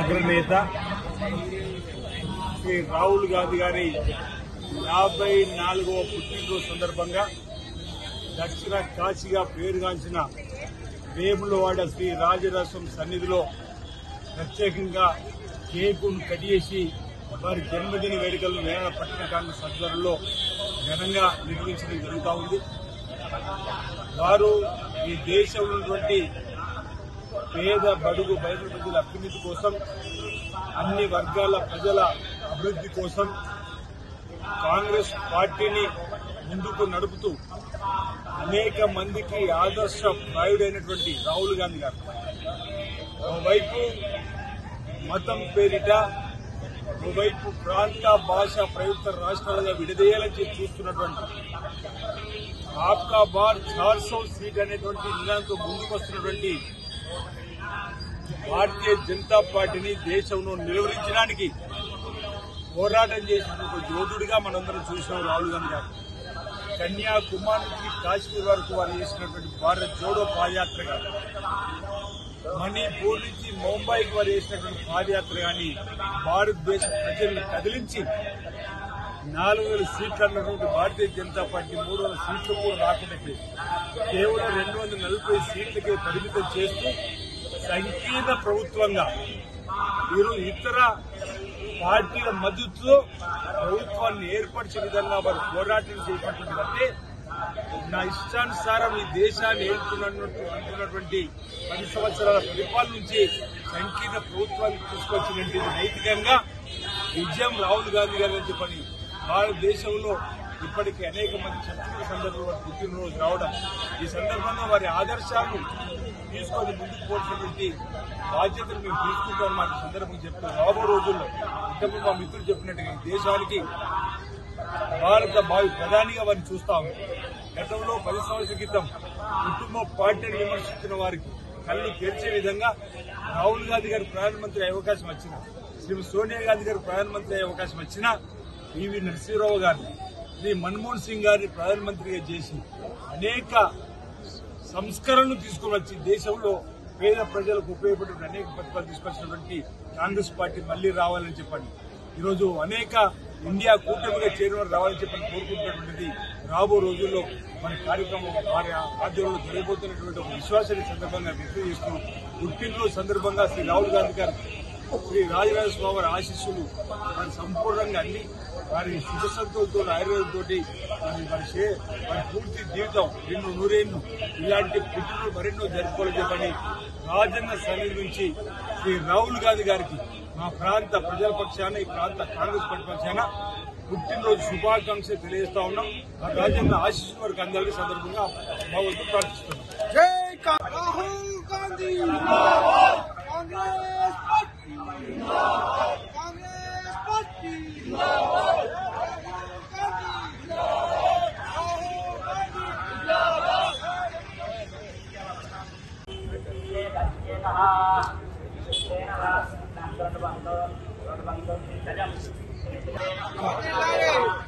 అగ్రనేత శ్రీ రాహుల్ గాంధీ గారి 54వ పుట్టినరోజు సందర్భంగా దక్షిణ కాశీగా పేరుగాంచిన వేములవాడ శ్రీ రాజరాజం సన్నిధిలో ప్రత్యేకంగా కేకును కట్ చేసి వారి జన్మదిన వేడుకలను వేల పట్టణ కాంగ్రెస్ ఆధ్వర్యంలో ఘనంగా నిర్వహించడం జరుగుతూ ఉంది. వారు ఈ దేశంలో ఉన్నటువంటి పేద బడుగు బయట ప్రజల అభ్యున్నతి కోసం, అన్ని వర్గాల ప్రజల అభివృద్ధి కోసం కాంగ్రెస్ పార్టీని ముందుకు నడుపుతూ అనేక మందికి ఆదర్శప్రాయుడైనటువంటి రాహుల్ గాంధీ గారు ఓవైపు మతం పేరిట, ఓవైపు ప్రాంత భాష ప్రయుక్త రాష్ట్రాలుగా విడదీయాలని చూస్తున్నటువంటి ఆప్కా బార్ 400 సీట్ అనేటువంటి నినాదంతో ముందుకు వస్తున్నటువంటి భారతీయ జనతా పార్టీని దేశంలో నిలువరించడానికి పోరాటం చేసిన ఒక యోధుడిగా మనందరం చూసాం రాహుల్ గాంధీ గారు. కన్యాకుమారి నుంచి కాశ్మీర్ వరకు వారు చేసినటువంటి భారత్ జోడో పాదయాత్ర కానీ, మణిపూర్ నుంచి ముంబైకి వారు చేసినటువంటి పాదయాత్ర కానీ భారతదేశ ప్రజలను కదిలించి 4000 సీట్లు అన్నటువంటి భారతీయ జనతా పార్టీ 300 సీట్లు కూడా రాకుండా కేవలం 240 సీట్లకే పరిమితం చేస్తూ సంకీర్ణ ప్రభుత్వంగా ఇతర పార్టీల మద్దతుతో ప్రభుత్వాన్ని ఏర్పరిచే విధంగా వారు పోరాటం చేసినటువంటి బట్టే నా ఇష్టానుసారం ఈ దేశాన్ని ఏర్పడుతున్నటువంటి 10 సంవత్సరాల పరిపాలన నుంచి సంకీర్ణ ప్రభుత్వానికి తీసుకొచ్చినటువంటి నైతికంగా విజయం రాహుల్ గాంధీ గారు అని చెప్పని భారతదేశంలో ఇప్పటికీ అనేక మంది చర్చల సందర్భంలో వారి పుట్టినరోజు రావడం, ఈ సందర్భంగా వారి ఆదర్శాలను తీసుకొని ముందుకు పోసినటువంటి బాధ్యతను మేము తీసుకుంటామని మాకు సందర్భంగా చెప్తాం. రాబో రోజుల్లో ఇంతకుముందు మా మిత్రులు చెప్పినట్టుగా ఈ దేశానికి భారత భావి ప్రధానిగా వారిని చూస్తాము. గతంలో 10 సంవత్సరాల క్రితం కుటుంబ పార్టీని విమర్శించిన వారికి కళ్ళు తెరిచే విధంగా రాహుల్ గాంధీ గారు ప్రధానమంత్రి అయ్యే అవకాశం వచ్చినా, శ్రీ సోనియా గాంధీ గారు ప్రధానమంత్రి అయ్యే అవకాశం వచ్చినా, పివి నరసింహరావు గారిని, శ్రీ మన్మోహన్ సింగ్ గారిని ప్రధానమంత్రిగా చేసి అనేక సంస్కరణలు తీసుకుని వచ్చి దేశంలో పేద ప్రజలకు ఉపయోగపడే అనేక పథకాలు తీసుకొచ్చినటువంటి కాంగ్రెస్ పార్టీ మళ్లీ రావాలని చెప్పండి. ఈరోజు అనేక ఇండియా కూటమిగా చేరిన రావాలని చెప్పని కోరుకుంటున్నటువంటిది రాబో రోజుల్లో మన కార్యక్రమం వారి ఆధ్వర్యంలో జరిగిపోతున్నటువంటి ఒక విశ్వాసాన్ని సందర్భంగా వ్యక్తం చేస్తూ పుట్టినరోజు సందర్భంగా శ్రీ రాహుల్ గాంధీ గారు శ్రీ రాజరాజస్వామి వారి ఆశీస్సులు వారి సంపూర్ణంగా అన్ని వారి సుఖసంతులతో ఆయుర్వేదంతో వారి పూర్తి జీవితం 200 ఇలాంటి పుట్టినరోజు మరెన్నో జరుపుకోవాలని చెప్పని రాజన్న సన్నిధి నుంచి శ్రీ రాహుల్ గాంధీ గారికి మా ప్రాంత ప్రజల పక్షాన, ఈ ప్రాంత కాంగ్రెస్ పార్టీ పక్షాన పుట్టినరోజు శుభాకాంక్షలు తెలియజేస్తా ఉన్నాం. ఆ రాజన్న ఆశీస్సులు వారికి అందాలని సందర్భంగా భగవంతుడు ప్రార్థిస్తున్నాం. జై రాహుల్ గాంధీ, కాంగ్రెస్ పార్టీ, కాంగ్రెస్ పార్టీ, రాహుల్ గాంధీ, రాహుల్ గాంధీ.